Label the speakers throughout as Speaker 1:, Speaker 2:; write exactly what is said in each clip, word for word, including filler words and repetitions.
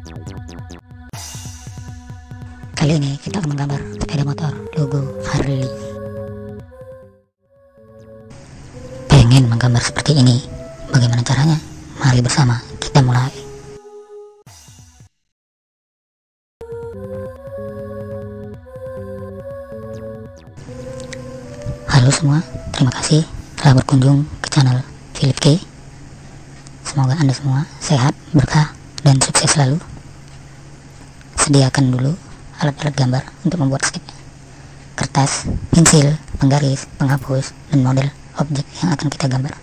Speaker 1: Kali ini kita akan menggambar sepeda motor logo Harley. Pengen menggambar seperti ini? Bagaimana caranya? Mari bersama kita mulai. Halo semua, terima kasih telah berkunjung ke channel Philip K. Semoga Anda semua sehat, berkah, dan sukses selalu. Sediakan dulu alat-alat gambar untuk membuat sketch, kertas, pensil, penggaris, penghapus, dan model objek yang akan kita gambar.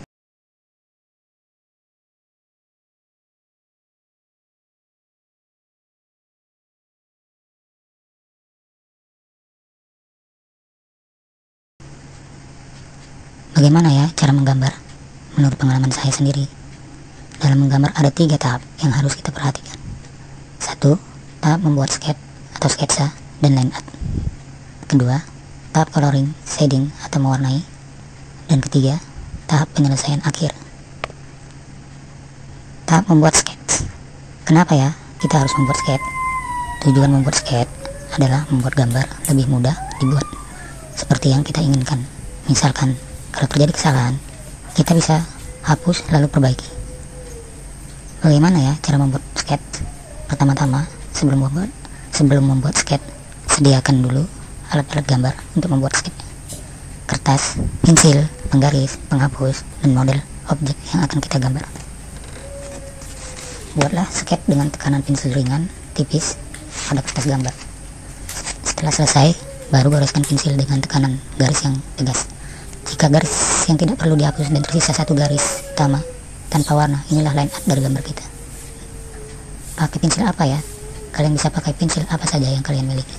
Speaker 1: Bagaimana ya cara menggambar? Menurut pengalaman saya sendiri, dalam menggambar ada tiga tahap yang harus kita perhatikan. Satu, tahap membuat sketch atau sketsa dan line art. Kedua, tahap coloring, shading atau mewarnai. Dan ketiga, tahap penyelesaian akhir. Tahap membuat sketch. Kenapa ya kita harus membuat sketch? Tujuan membuat sketch adalah membuat gambar lebih mudah dibuat seperti yang kita inginkan. Misalkan kalau terjadi kesalahan, kita bisa hapus lalu perbaiki. Bagaimana ya cara membuat sketch? Pertama-tama, sebelum membuat sebelum membuat sketch, sediakan dulu alat-alat gambar untuk membuat sketch. Kertas, pensil, penggaris, penghapus, dan model objek yang akan kita gambar. Buatlah sketch dengan tekanan pensil ringan, tipis pada kertas gambar. Setelah selesai, baru goreskan pensil dengan tekanan garis yang tegas. Jika garis yang tidak perlu dihapus dan tersisa satu garis utama tanpa warna, inilah line art dari gambar kita. Pakai pensil apa ya? Kalian bisa pakai pensil apa saja yang kalian miliki.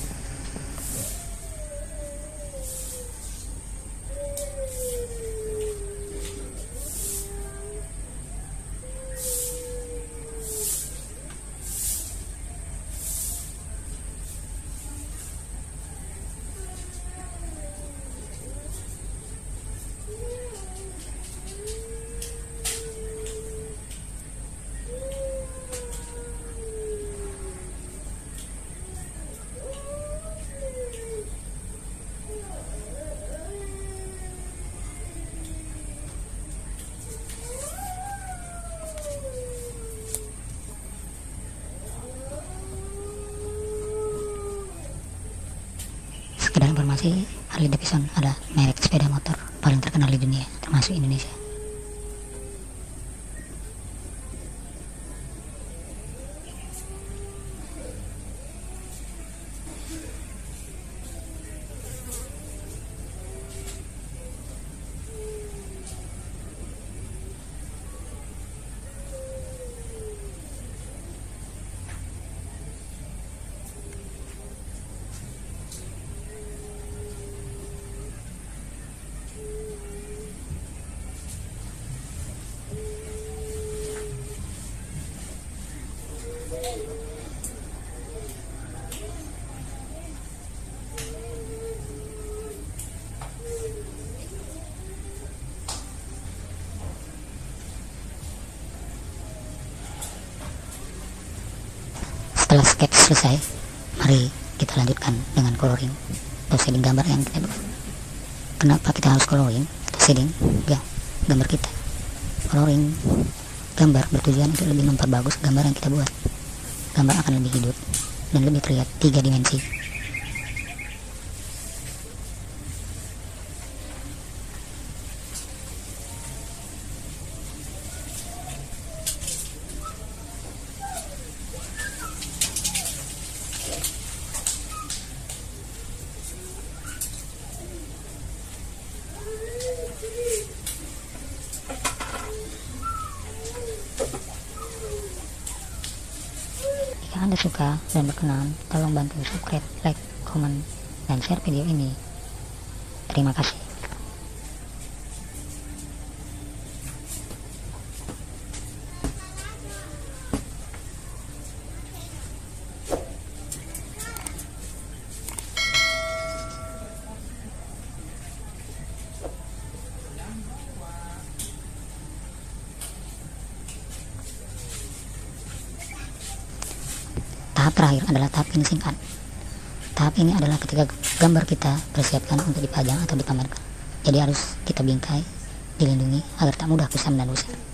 Speaker 1: Sekedar informasi, Harley Davidson adalah merek sepeda motor paling terkenal di dunia, termasuk Indonesia. Setelah sketch selesai, mari kita lanjutkan dengan coloring atau shading gambar yang kita buat. Kenapa kita harus coloring atau shading ya, gambar kita? Coloring gambar bertujuan untuk lebih memperbagus gambar yang kita buat. Gambar akan lebih hidup dan lebih terlihat tiga dimensi. Jika Anda suka dan berkenan, tolong bantu subscribe, like, komen, dan share video ini. Terima kasih. Tahap terakhir adalah tahap finishing cut. Tahap ini adalah ketika gambar kita persiapkan untuk dipajang atau dipamerkan. Jadi harus kita bingkai, dilindungi agar tak mudah kusam dan rusak.